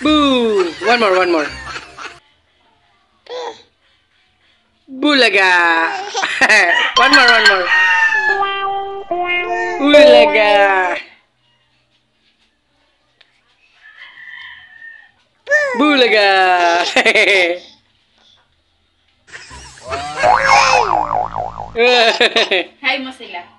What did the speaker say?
Boo! One more, one more. Bulaga! One more, one more. Bulaga! Bulaga! Hi mo sila.